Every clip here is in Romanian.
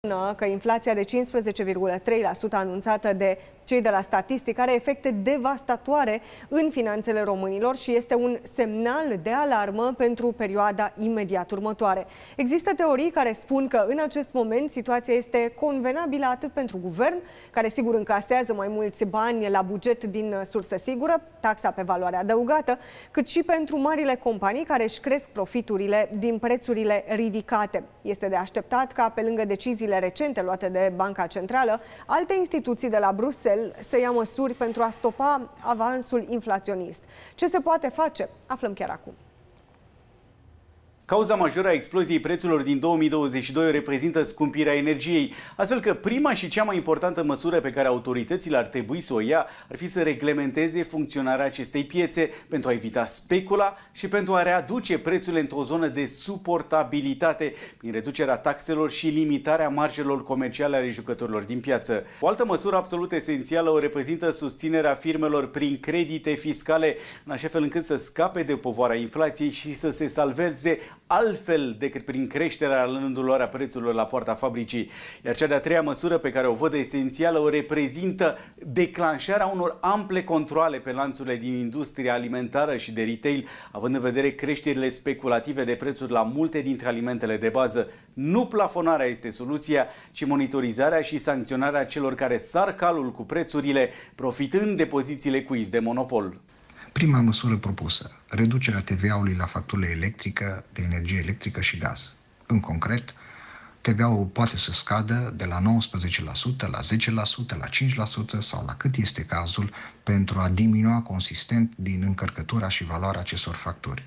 Că inflația de 15,3% anunțată de cei de la Statistic are efecte devastatoare în finanțele românilor și este un semnal de alarmă pentru perioada imediat următoare. Există teorii care spun că în acest moment situația este convenabilă atât pentru guvern, care sigur încasează mai mulți bani la buget din sursă sigură, taxa pe valoare adăugată, cât și pentru marile companii care își cresc profiturile din prețurile ridicate. Este de așteptat ca pe lângă deciziile recente luate de Banca Centrală, alte instituții de la Bruxelles să ia măsuri pentru a stopa avansul inflaționist. Ce se poate face? Aflăm chiar acum. Cauza majoră a exploziei prețurilor din 2022 reprezintă scumpirea energiei, astfel că prima și cea mai importantă măsură pe care autoritățile ar trebui să o ia ar fi să reglementeze funcționarea acestei piețe pentru a evita specula și pentru a readuce prețurile într-o zonă de suportabilitate prin reducerea taxelor și limitarea marjelor comerciale ale jucătorilor din piață. O altă măsură absolut esențială o reprezintă susținerea firmelor prin credite fiscale, în așa fel încât să scape de povara inflației și să se salveze altfel decât prin creșterea la rândul lor a prețurilor la poarta fabricii. Iar cea de-a treia măsură pe care o văd esențială o reprezintă declanșarea unor ample controale pe lanțurile din industria alimentară și de retail, având în vedere creșterile speculative de prețuri la multe dintre alimentele de bază. Nu plafonarea este soluția, ci monitorizarea și sancționarea celor care sar calul cu prețurile, profitând de pozițiile cu de monopol. Prima măsură propusă, reducerea TVA-ului la facturile electrică, de energie electrică și gaz. În concret, TVA-ul poate să scadă de la 19% la 10%, la 5% sau la cât este cazul pentru a diminua consistent din încărcătura și valoarea acestor facturi.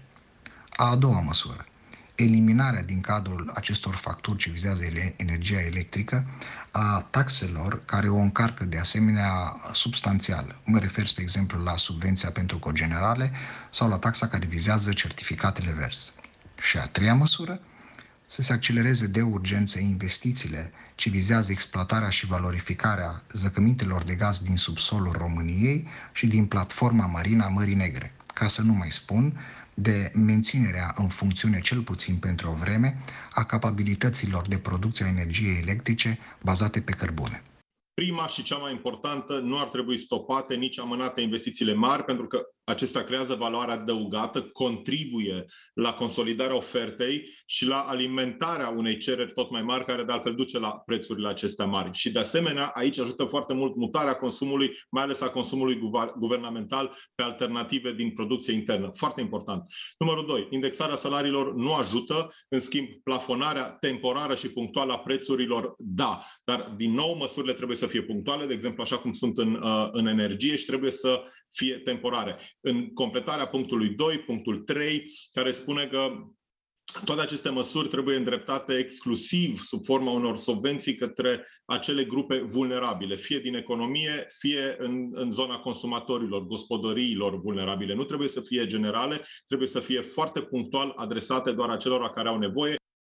A doua măsură, eliminarea din cadrul acestor facturi ce vizează energia electrică a taxelor care o încarcă de asemenea substanțial. Mă refer, spre exemplu, la subvenția pentru cogenerale sau la taxa care vizează certificatele verzi. Și a treia măsură, să se accelereze de urgență investițiile ce vizează exploatarea și valorificarea zăcămintelor de gaz din subsolul României și din platforma marină a Mării Negre, ca să nu mai spun de menținerea în funcțiune, cel puțin pentru o vreme, a capabilităților de producție a energiei electrice bazate pe cărbune. Prima și cea mai importantă, nu ar trebui stopate, nici amânate investițiile mari, pentru că acestea creează valoare adăugată, contribuie la consolidarea ofertei și la alimentarea unei cereri tot mai mari, care de altfel duce la prețurile acestea mari. Și de asemenea, aici ajută foarte mult mutarea consumului, mai ales a consumului guvernamental, pe alternative din producție internă. Foarte important. Numărul 2. Indexarea salariilor nu ajută, în schimb, plafonarea temporară și punctuală a prețurilor, da. Dar, din nou, măsurile trebuie să fie punctuale, de exemplu, așa cum sunt în energie, și trebuie să fie temporare. În completarea punctului 2, punctul 3, care spune că toate aceste măsuri trebuie îndreptate exclusiv sub forma unor subvenții către acele grupe vulnerabile, fie din economie, fie în zona consumatorilor, gospodăriilor vulnerabile. Nu trebuie să fie generale, trebuie să fie foarte punctual adresate doar acelora care au nevoie.